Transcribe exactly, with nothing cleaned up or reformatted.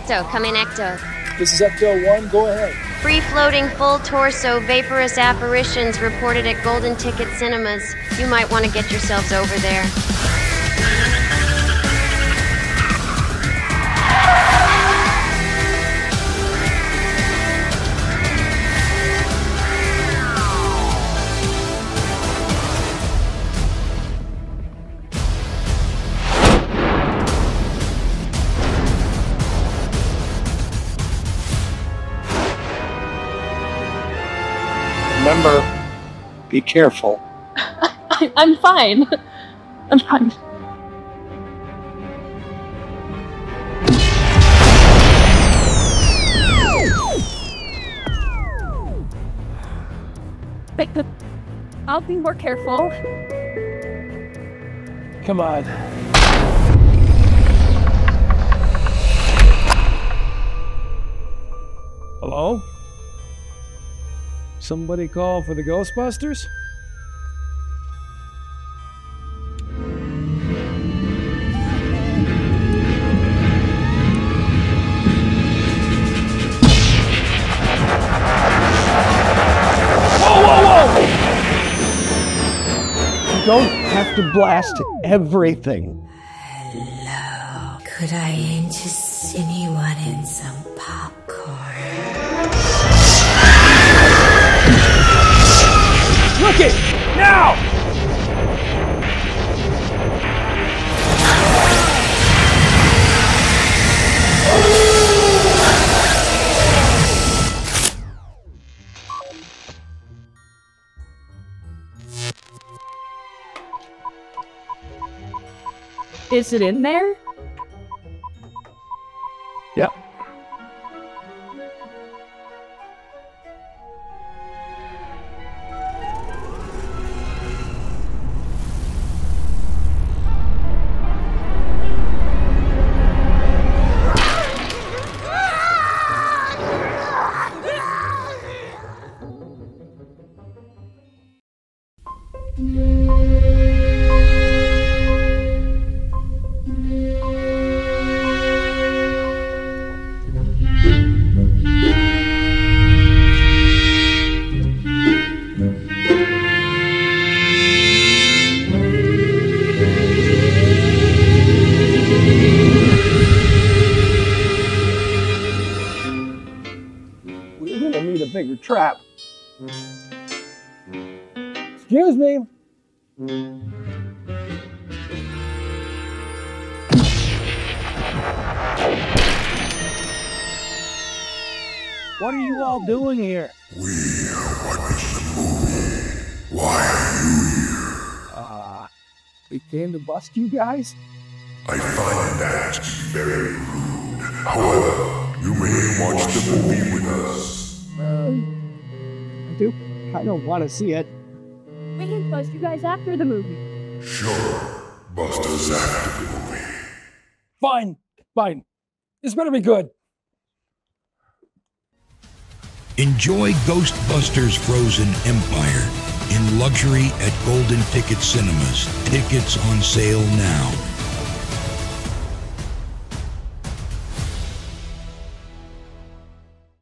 Ecto, come in, Ecto. This is Ecto one, go ahead. Free-floating, full-torso, vaporous apparitions reported at Golden Ticket Cinemas. You might want to get yourselves over there. Remember, be careful. I, I'm fine. I'm fine. But I'll be more careful. Come on. Hello? Somebody call for the Ghostbusters? Whoa, whoa, whoa! You don't have to blast everything. Hello. Could I interest anyone in some popcorn? Look it! Now! Is it in there? Yep. We're gonna need a bigger trap. Excuse me. What are you all doing here? We are watching the movie. Why are you here? Uh, we came to bust you guys? I find that to be very rude. However, you may watch the movie with us. Uh, I do kind of want to see it. We can bust you guys after the movie. Sure, bust us after the movie. Fine, fine. This better be good. Enjoy Ghostbusters Frozen Empire in luxury at Golden Ticket Cinemas. Tickets on sale now.